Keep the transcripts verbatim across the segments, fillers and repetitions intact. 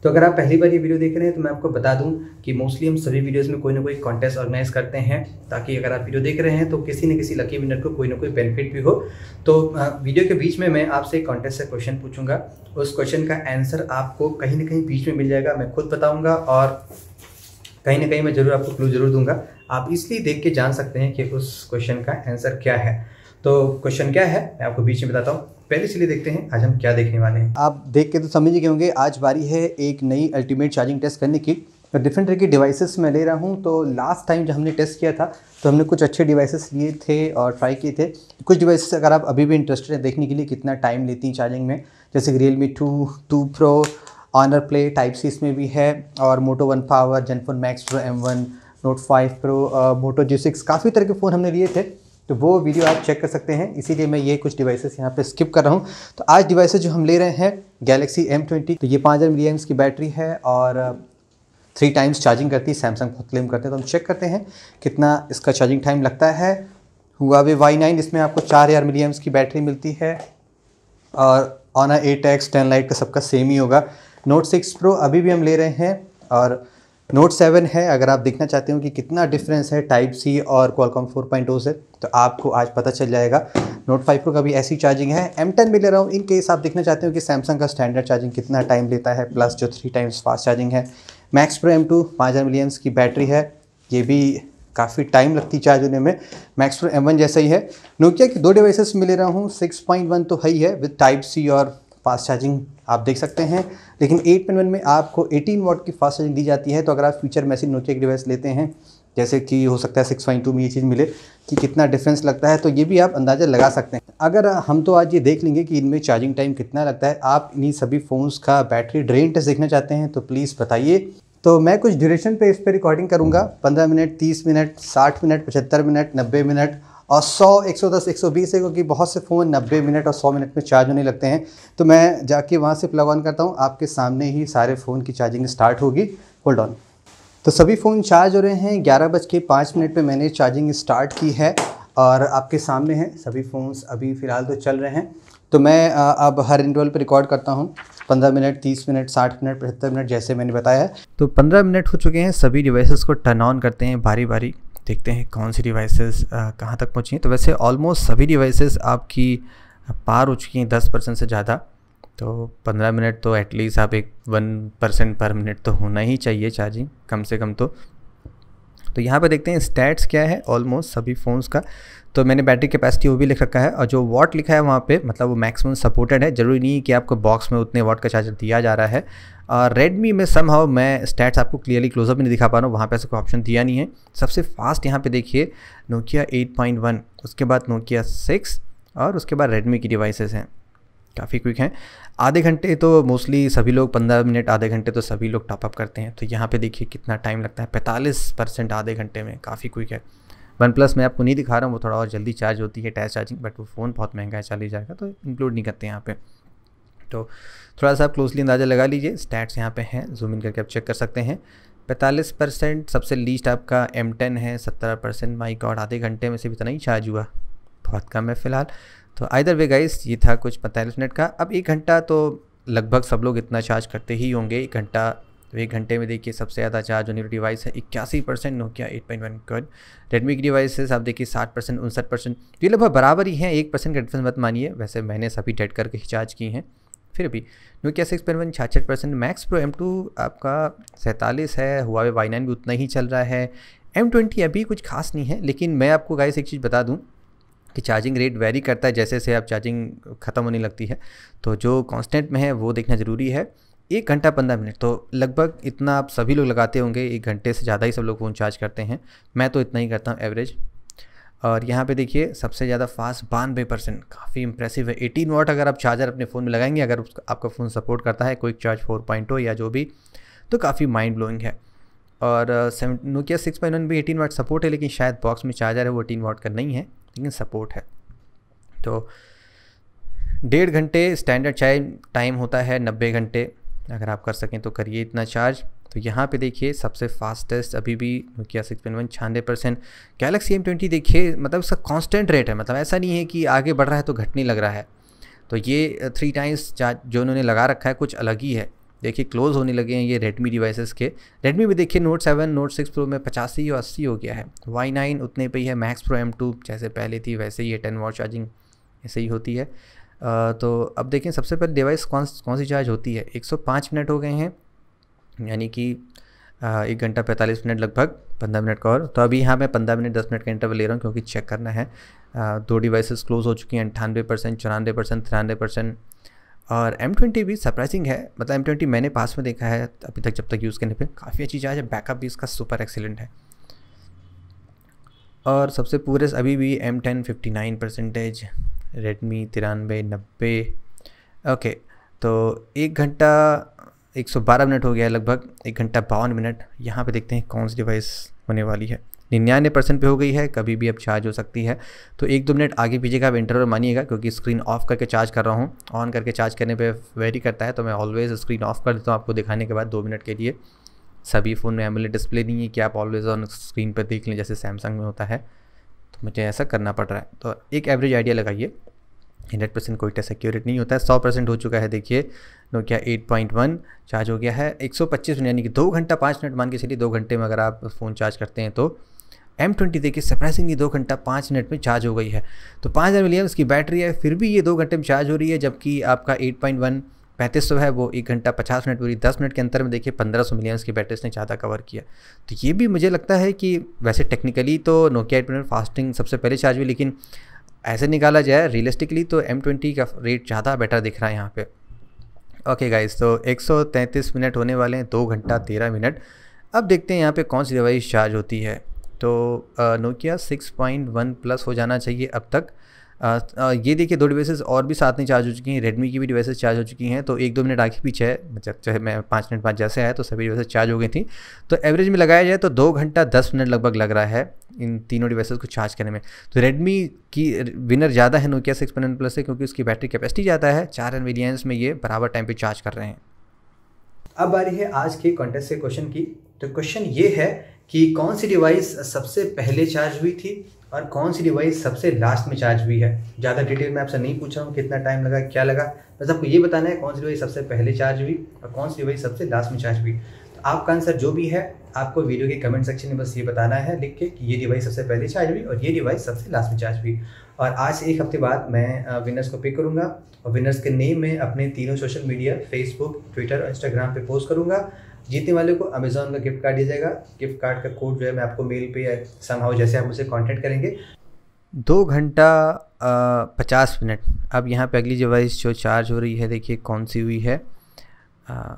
तो अगर आप पहली बार ये वीडियो देख रहे हैं तो मैं आपको बता दूं कि मोस्टली हम सभी वीडियोस में कोई ना कोई कॉन्टेस्ट ऑर्गेनाइज करते हैं, ताकि अगर आप वीडियो देख रहे हैं तो किसी न किसी लकी विनर को कोई ना कोई बेनिफिट भी हो। तो वीडियो के बीच में मैं आपसे एक कॉन्टेस्ट से क्वेश्चन पूछूंगा, उस क्वेश्चन का आंसर आपको कहीं ना कहीं बीच में मिल जाएगा, मैं खुद बताऊँगा और कहीं ना कहीं मैं ज़रूर आपको क्लू जरूर दूंगा। आप इसलिए देख के जान सकते हैं कि उस क्वेश्चन का आंसर क्या है। तो क्वेश्चन क्या है मैं आपको बीच में बताता हूँ। पहले चलिए देखते हैं आज हम क्या देखने वाले हैं। आप देख के तो समझ गए होंगे, आज बारी है एक नई अल्टीमेट चार्जिंग टेस्ट करने की। तो डिफरेंट तरह की डिवाइसेस मैं ले रहा हूँ। तो लास्ट टाइम जब हमने टेस्ट किया था तो हमने कुछ अच्छे डिवाइसेस लिए थे और ट्राई किए थे। कुछ डिवाइसेस अगर आप अभी भी इंटरेस्टेड हैं देखने के लिए कितना टाइम लेती हैं चार्जिंग में, जैसे कि Realme two two pro, Honor play type C इसमें भी है, और Moto one power, ZenFone Max Pro M one, Note five Pro, Moto G six, काफ़ी तरह के फ़ोन हमने लिए थे। तो वो वीडियो आप चेक कर सकते हैं, इसीलिए मैं ये कुछ डिवाइसेस यहाँ पे स्किप कर रहा हूँ। तो आज डिवाइसेस जो हम ले रहे हैं गैलेक्सी एम ट्वेंटी, तो ये पाँच हज़ार मिली एम्स की बैटरी है और थ्री टाइम्स चार्जिंग करती है, सैमसंग बहुत क्लेम करते हैं। तो हम चेक करते हैं कितना इसका चार्जिंग टाइम लगता है। हुआवे वाई नाइन, इसमें आपको चार हज़ार मिली एम्स की बैटरी मिलती है और Honor eight X ten lite का सबका सेम ही होगा। नोट सिक्स प्रो अभी भी हम ले रहे हैं और नोट सेवन है। अगर आप देखना चाहते हो कि कितना डिफरेंस है टाइप सी और क्वालकॉम फोर पॉइंट ओ से, तो आपको आज पता चल जाएगा। नोट फाइव प्रो का भी ऐसी चार्जिंग है। एम टेन भी ले रहा हूँ इन केस आप देखना चाहते हो कि सैमसंग का स्टैंडर्ड चार्जिंग कितना टाइम लेता है, प्लस जो थ्री टाइम्स फास्ट चार्जिंग है। मैक्स प्रो एम टू पाँच हज़ार मिली एम्स की बैटरी है, ये भी काफ़ी टाइम लगती है चार्ज होने में, मैक्स प्रो एम वन जैसा ही है। नोकिया की दो डिवाइसेस में ले रहा हूँ, सिक्स पॉइंट वन तो है ही है विद टाइप सी और फास्ट चार्जिंग आप देख सकते हैं, लेकिन एट पॉइंट वन में आपको अठारह वॉट की फास्ट चार्जिंग दी जाती है। तो अगर आप फ्यूचर में ऐसी नोकिया की डिवाइस लेते हैं, जैसे कि हो सकता है सिक्स पॉइंट टू में ये चीज़ मिले कि कितना डिफरेंस लगता है, तो ये भी आप अंदाज़ा लगा सकते हैं। अगर हम तो आज ये देख लेंगे कि इनमें चार्जिंग टाइम कितना लगता है। आप इन्हीं सभी फ़ोन्स का बैटरी ड्रेन टेस्ट देखना चाहते हैं तो प्लीज़ बताइए। तो मैं कुछ ड्यूरेशन पे इस पर रिकॉर्डिंग करूँगा, पंद्रह मिनट, तीस मिनट, साठ मिनट, पचहत्तर मिनट, नब्बे मिनट और सौ, एक सौ दस, एक सौ बीस है, क्योंकि बहुत से फ़ोन नब्बे मिनट और सौ मिनट में चार्ज होने लगते हैं। तो मैं जाके वहाँ से प्लग ऑन करता हूँ, आपके सामने ही सारे फ़ोन की चार्जिंग स्टार्ट होगी। Hold on. तो सभी फ़ोन चार्ज हो रहे हैं। ग्यारह बज के पाँच मिनट पर मैंने चार्जिंग स्टार्ट की है और आपके सामने हैं सभी फ़ोन्स अभी फ़िलहाल तो चल रहे हैं। तो मैं अब हर इंटरवल पे रिकॉर्ड करता हूँ, पंद्रह मिनट, तीस मिनट, साठ मिनट, पचहत्तर मिनट, जैसे मैंने बताया है। तो पंद्रह मिनट हो चुके हैं, सभी डिवाइसेस को टर्न ऑन करते हैं बारी बारी, देखते हैं कौन सी डिवाइसेस कहाँ तक पहुँची हैं। तो वैसे ऑलमोस्ट सभी डिवाइसेस आपकी पार हो चुकी हैं दस परसेंट से ज़्यादा। तो पंद्रह मिनट तो एटलीस्ट आप एक वन परसेंट पर मिनट तो होना ही चाहिए चार्जिंग कम से कम। तो तो यहाँ पे देखते हैं स्टैट्स क्या है ऑलमोस्ट सभी फ़ोन्स का। तो मैंने बैटरी कैपेसिटी वो भी लिख रखा है और जो वॉट लिखा है वहाँ पे मतलब वो मैक्सिमम सपोर्टेड है। ज़रूरी नहीं है कि आपको बॉक्स में उतने वॉट का चार्जर दिया जा रहा है। और रेडमी में समहाउ मैं स्टैट्स आपको क्लियरली क्लोजअप में नहीं दिखा पा रहा हूँ, वहाँ पे ऐसा कोई ऑप्शन दिया नहीं है। सबसे फास्ट यहाँ पे देखिए नोकिया एट पॉइंट वन, उसके बाद नोकिया सिक्स और उसके बाद रेडमी की डिवाइसेस हैं, काफ़ी क्विक हैं। आधे घंटे तो मोस्टली सभी लोग, पंद्रह मिनट आधे घंटे तो सभी लोग टॉपअप करते हैं। तो यहाँ पे देखिए कितना टाइम लगता है, पैंतालीस परसेंट आधे घंटे में, काफ़ी क्विक है। वन प्लस मैं आपको नहीं दिखा रहा हूँ, वो थोड़ा और जल्दी चार्ज होती है टैच चार्जिंग, बट वो फ़ोन बहुत महंगा है, चालीस हज़ार का, तो इंक्लूड नहीं करते यहाँ पे। तो थोड़ा सा आप क्लोजली अंदाज़ा लगा लीजिए। स्टैट्स यहाँ पे हैं, जूम इन करके आप चेक कर सकते हैं। पैंतालीस परसेंट सबसे लीस्ट आपका एम टेन है, सत्तर परसेंट। माई गॉड, आधे घंटे में से भी इतना ही चार्ज हुआ, बहुत कम है फ़िलहाल। तो आइदर वे गाइस, ये था कुछ पैंतालीस मिनट का। अब एक घंटा तो लगभग सब लोग इतना चार्ज करते ही होंगे, एक घंटा। तो एक घंटे में देखिए सबसे ज़्यादा चार्ज होने वाली डिवाइस है इक्यासी percent Nokia eight point one. Good. Redmi की डिवाइसेस आप देखिए साठ परसेंट, उनसठ परसेंट, ये लगभग बराबर ही हैं, एक परसेंट का डिफरेंस मत मानिए। वैसे मैंने सभी डेड करके ही चार्ज की हैं। फिर भी नोकिया सिक्स पॉइंट वन छियासठ percent, Max Pro M two आपका सैंतालीस है, हुआवे वाई नाइन भी उतना ही चल रहा है। एम ट्वेंटी अभी कुछ खास नहीं है, लेकिन मैं आपको गाइस एक चीज़ बता दूँ कि चार्जिंग रेट वेरी करता है जैसे जैसे आप चार्जिंग ख़त्म होने लगती है। तो जो कांस्टेंट में है वो देखना ज़रूरी है। एक घंटा पंद्रह मिनट तो लगभग इतना आप सभी लोग लगाते होंगे, एक घंटे से ज़्यादा ही सब लोग फ़ोन चार्ज करते हैं, मैं तो इतना ही करता हूँ एवरेज। और यहाँ पे देखिए सबसे ज़्यादा फास्ट बानवे परसेंट, काफ़ी इंप्रेसिव है। अठारह वॉट अगर आप चार्जर अपने फ़ोन में लगाएंगे, अगर आपका फ़ोन सपोर्ट करता है quick charge four point O या जो भी, तो काफ़ी माइंड ब्लोइंग है। और seven Nokia six point one भी अठारह वाट सपोर्ट है, लेकिन शायद बॉक्स में चार्जर है वो अठारह वाट का नहीं है, लेकिन सपोर्ट है। तो डेढ़ घंटे स्टैंडर्ड चार्ज टाइम होता है, नब्बे घंटे अगर आप कर सकें तो करिए इतना चार्ज। तो यहाँ पे देखिए सबसे फास्टेस्ट अभी भी नोकिया सिक्स पॉइंट वन छियानवे परसेंट। गैलेक्सी एम ट्वेंटी देखिए मतलब इसका कांस्टेंट रेट है, मतलब ऐसा नहीं है कि आगे बढ़ रहा है तो घटने लग रहा है। तो ये थ्री टाइम्स चार्ज जो उन्होंने लगा रखा है कुछ अलग ही है। देखिए क्लोज होने लगे हैं ये रेडमी डिवाइसेस के। रेडमी में देखिए Note seven Note six Pro में पचासी और अस्सी हो गया है, वाई नाइन उतने पे ही है, मैक्स प्रो एम टू जैसे पहले थी वैसे ही है, टेन वॉट चार्जिंग ऐसे ही होती है। आ, तो अब देखें सबसे पहले डिवाइस कौन कौन सी चार्ज होती है। एक सौ पाँच मिनट हो गए हैं, यानी कि एक घंटा पैंतालीस मिनट लगभग पंद्रह मिनट का और। तो अभी यहाँ मैं पंद्रह मिनट दस मिनट का इंटरवल ले रहा हूँ क्योंकि चेक करना है। आ, दो डिवाइसेस क्लोज हो चुकी हैं, अट्ठानवे परसेंट चौरानवे परसेंट तिरानवे परसेंट। और एम ट्वेंटी भी सरप्राइजिंग है, मतलब एम ट्वेंटी मैंने पास में देखा है अभी तक जब तक यूज़ करने पे काफ़ी अच्छी चार्ज है, बैकअप भी इसका सुपर एक्सीलेंट है। और सबसे पूरे अभी भी M ten fifty nine percentage, Redmi तिरानवे नब्बे। ओके, तो एक घंटा एक सौ बारह मिनट हो गया है लगभग, एक घंटा बावन मिनट। यहाँ पे देखते हैं कौन सी डिवाइस होने वाली है। निन्यानवे परसेंट पे हो गई है, कभी भी अब चार्ज हो सकती है। तो एक दो मिनट आगे पीछे का आप इंटरवल मानिएगा क्योंकि स्क्रीन ऑफ करके चार्ज कर रहा हूँ। ऑन करके चार्ज करने पे वेरी करता है, तो मैं ऑलवेज़ स्क्रीन ऑफ कर देता हूँ आपको दिखाने के बाद दो मिनट के लिए। सभी फ़ोन में एमोलेड डिस्प्ले नहीं है कि आप ऑलवेज़ ऑन स्क्रीन पर देख लें जैसे सैमसंग में होता है, तो मुझे ऐसा करना पड़ रहा है। तो एक एवरेज आइडिया लगाइए, हंड्रेड परसेंट कोई टेस्ट एक्यूरेट नहीं होता है। सौ परसेंट हो चुका है, देखिए Nokia eight point one charge हो गया है। एक सौ पच्चीस मिनट यानी कि दो घंटा पाँच मिनट मान के चलिए, दो घंटे में अगर आप फ़ोन चार्ज करते हैं तो एम ट्वेंटी देखिए सरप्राइजिंगली दो घंटा पाँच मिनट में चार्ज हो गई है। तो पाँच हज़ार मिली एम्स की बैटरी है, फिर भी ये दो घंटे में चार्ज हो रही है, जबकि आपका एट पॉइंट वन पैंतीस सौ है वो एक घंटा पचास मिनट पूरी दस मिनट के अंतर में देखिए पंद्रह सौ मिली एम्स की बैटरी ने ज़्यादा कवर किया। तो ये भी मुझे लगता है कि वैसे टेक्निकली तो नोकिया एट पॉइंट फास्टिंग सबसे पहले चार्ज हुई, लेकिन ऐसे निकाला जाए रियलिस्टिकली तो एम ट्वेंटी का रेट ज़्यादा बेटर दिख रहा है यहाँ पे। ओके गाइस, तो एक सौ तैंतीस मिनट होने वाले हैं, दो घंटा तेरह मिनट। अब देखते हैं यहाँ पे कौन सी डिवाइस चार्ज होती है। तो Nokia six point one plus हो जाना चाहिए अब तक। आ, आ, ये देखिए दो डिवाइसेस और भी साथ में चार्ज हो चुकी हैं, रेडमी की भी डिवाइसेस चार्ज हो चुकी हैं। तो एक दो मिनट आगे पीछे है, मतलब चाहे मैं पाँच मिनट बाद जैसे आया तो सभी डिवाइसेस चार्ज हो गई थी। तो एवरेज में लगाया जाए तो दो घंटा दस मिनट लगभग लग रहा है इन तीनों डिवाइसेस को चार्ज करने में। तो रेडमी की विनर ज़्यादा है Nokia six point one plus से, क्योंकि उसकी बैटरी कैपेसिटी ज़्यादा है, चार मिलियंस में ये बराबर टाइम पर चार्ज कर रहे हैं। अब बारी है आज के कॉन्टेस्ट के क्वेश्चन की। तो क्वेश्चन ये है कि कौन सी डिवाइस सबसे पहले चार्ज हुई थी और कौन सी डिवाइस सबसे लास्ट में चार्ज हुई है। ज़्यादा डिटेल में आपसे नहीं पूछ रहा हूँ कितना टाइम लगा क्या लगा, बस आपको ये बताना है कौन सी डिवाइस सबसे पहले चार्ज हुई और कौन सी डिवाइस सबसे लास्ट में चार्ज हुई। तो आपका आंसर जो भी है आपको वीडियो के कमेंट सेक्शन में बस ये बताना है लिख के कि ये डिवाइस सबसे पहले चार्ज हुई और ये डिवाइस सबसे लास्ट में चार्ज हुई। और आज से एक हफ्ते बाद मैं विनर्स को पिक करूँगा और विनर्स के नेम में अपने तीनों सोशल मीडिया फेसबुक ट्विटर और इंस्टाग्राम पे पोस्ट करूँगा। जीतने वाले को अमेजोन का गिफ्ट कार्ड दिया जाएगा। गिफ्ट कार्ड का कोड जो है मैं आपको मेल पे या समहाउ जैसे आप मुझे कांटेक्ट करेंगे। दो घंटा पचास मिनट। अब यहाँ पे अगली डिवाइस जो चार्ज हो रही है देखिए कौन सी हुई है। आ,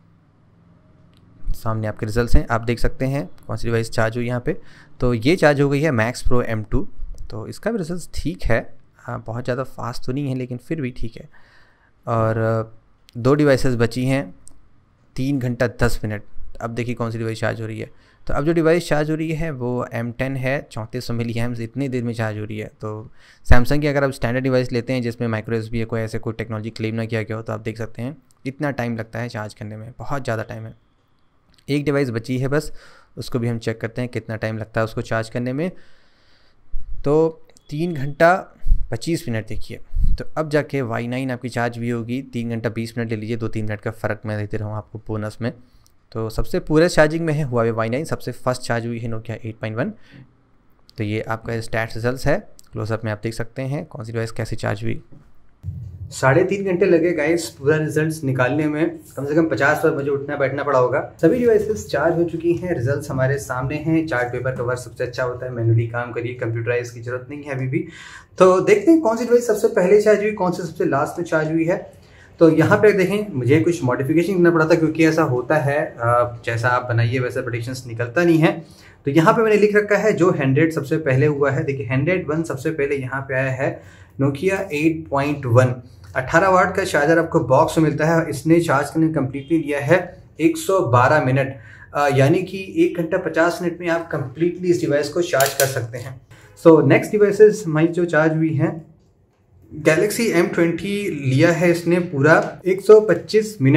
सामने आपके रिजल्ट्स हैं, आप देख सकते हैं कौन सी डिवाइस चार्ज हुई यहाँ पे। तो ये चार्ज हो गई है मैक्स प्रो एम टू। तो इसका भी रिजल्ट ठीक है, हाँ बहुत ज़्यादा फास्ट तो नहीं है लेकिन फिर भी ठीक है। और दो डिवाइसेस बची हैं, तीन घंटा दस मिनट। अब देखिए कौन सी डिवाइस चार्ज हो रही है। तो अब जो डिवाइस चार्ज हो रही है वो एम टेन है, चौंतीस सौ मिली एम्स इतनी देर में चार्ज हो रही है। तो सैमसंग की अगर आप स्टैंडर्ड डिवाइस लेते हैं जिसमें माइक्रो एस बी है, कोई ऐसे कोई टेक्नोलॉजी क्लेम ना किया गया हो, तो आप देख सकते हैं इतना टाइम लगता है चार्ज करने में, बहुत ज़्यादा टाइम है। एक डिवाइस बची है बस, उसको भी हम चेक करते हैं कितना टाइम लगता है उसको चार्ज करने में। तो तीन घंटा पच्चीस मिनट देखिए। तो अब जाके वाई नाइन आपकी चार्ज भी होगी, तीन घंटा बीस मिनट ले लीजिए, दो तीन मिनट का फ़र्क मैं देते रहूँ आपको बोनस में। तो सबसे पूरे चार्जिंग में है हुआवे वाई नाइन, सबसे फर्स्ट चार्ज हुई है नोकिया एट पॉइंट वन। तो ये आपका स्टैट्स रिजल्ट्स है, क्लोजअप में आप देख सकते हैं कौन सी डिवाइस कैसे चार्ज हुई। साढ़े तीन घंटे लगे गाइस पूरा रिजल्ट्स निकालने में, कम से कम पचास बार मुझे उठना बैठना पड़ा होगा। सभी डिवाइसेस चार्ज हो चुकी हैं, रिजल्ट्स हमारे सामने हैं। चार्ट पेपर का वर्क सबसे अच्छा होता है, मैनुअली काम करिए, कंप्यूटराइज की जरूरत नहीं है अभी भी। तो देखते हैं कौन सी डिवाइस सबसे पहले चार्ज हुई, कौन सी सबसे लास्ट में चार्ज हुई है। तो यहाँ पे देखें मुझे कुछ मॉडिफिकेशन करना पड़ा था क्योंकि ऐसा होता है जैसा आप बनाइए वैसा प्रेडिक्शंस निकलता नहीं है। तो यहाँ पे मैंने लिख रखा है जो हंड्रेड सबसे पहले हुआ है। देखिए हंड्रेड वन सबसे पहले यहाँ पे आया है नोकिया एट पॉइंट वन। अठारह वाट का चार्जर आपको बॉक्स में मिलता है, इसने चार्ज करने कम्प्लीटली लिया है एक सौ बारह मिनट, यानी कि एक घंटा पचास मिनट में आप कम्प्लीटली इस डिवाइस को चार्ज कर सकते हैं। सो नेक्स्ट डिवाइसेस हमारी जो चार्ज हुई हैं, गैलेक्सी एम ट्वेंटी लिया है इसने पूरा एक सौ पच्चीस मिनट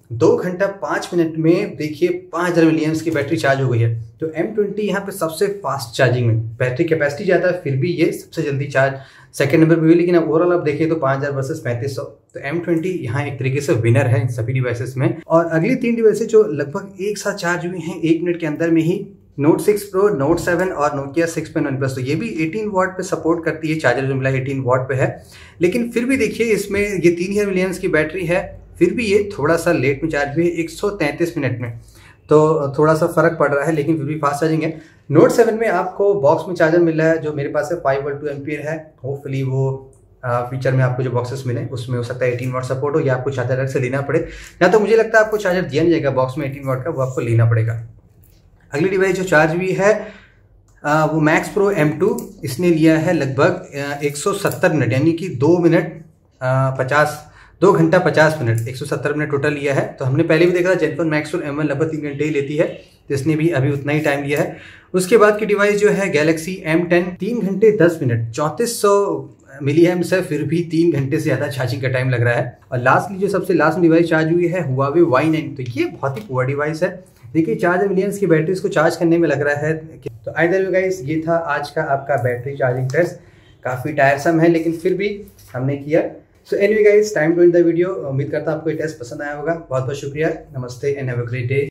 दो घंटा पाँच मिनट में देखिए पाँच हज़ार मिली एम्प्स की बैटरी चार्ज हो गई है। तो एम ट्वेंटी यहाँ पे सबसे फास्ट चार्जिंग में, बैटरी कैपेसिटी ज़्यादा है फिर भी ये सबसे जल्दी चार्ज सेकंड नंबर पे हुई। लेकिन अब ओवरऑल आप देखिए तो पाँच हज़ार वर्सेस पैंतीस सौ, तो एम ट्वेंटी यहाँ एक तरीके से विनर है इन सभी डिवाइसेस में। और अगली तीन डिवाइसेस जो लगभग एक साथ चार्ज हुई हैं एक मिनट के अंदर में ही, Note six Pro, Note seven और Nokia six point one plus, तो ये भी अठारह वाट पे सपोर्ट करती है। चार्जर जो मिला है अठारह वाट पे है, लेकिन फिर भी देखिए इसमें ये तीन हज़ार मिली एम्प्स की बैटरी है, फिर भी ये थोड़ा सा लेट में चार्ज हुई है एक सौ तैंतीस मिनट में, तो थोड़ा सा फर्क पड़ रहा है, लेकिन फिर भी फास्ट चार्जिंग है। नोट सेवन में आपको बॉक्स में चार्जर मिल रहा है जो मेरे पास है फाइव वोल्ट टू एम्पियर है। होपफुली वो फीचर में आपको जो बॉक्सेस मिले उसमें हो सकता है अठारह वाट सपोर्ट हो, या आपको चार्जर अलग से लेना पड़े, या तो मुझे लगता है आपको चार्जर दिया नहीं जाएगा बॉक्स में अठारह वाट का, वो आपको लेना पड़ेगा। अगली डिवाइस जो चार्ज हुई है आ, वो मैक्स प्रो एम टू, इसने लिया है लगभग एक सौ सत्तर मिनट, यानी कि दो मिनट पचास दो घंटा पचास मिनट, एक सौ सत्तर मिनट टोटल लिया है। तो हमने पहले भी देखा था Zenfone Max Pro M one लगभग तीन घंटे ही लेती है, तो इसने भी अभी उतना ही टाइम लिया है। उसके बाद की डिवाइस जो है गैलेक्सी एम टेन, तीन घंटे दस मिनट, चौंतीस सौ मिली एम्प्स है, फिर भी तीन घंटे से ज़्यादा चार्जिंग का टाइम लग रहा है। और लास्टली जो सबसे लास्ट डिवाइस चार्ज हुई है हुआवे वाई नाइन, तो ये बहुत ही पुअर डिवाइस है। देखिए चार हज़ार मिली एम्प्स की बैटरी इसको चार्ज करने में लग रहा है। तो आइदर गाइस ये था आज का आपका बैटरी चार्जिंग टेस्ट, काफ़ी टायरसम है लेकिन फिर भी हमने किया। So anyway guys, time to end the video. उम्मीद करता हूं आपको ये टेस्ट पसंद आया होगा। बहुत बहुत शुक्रिया, नमस्ते and have a great day.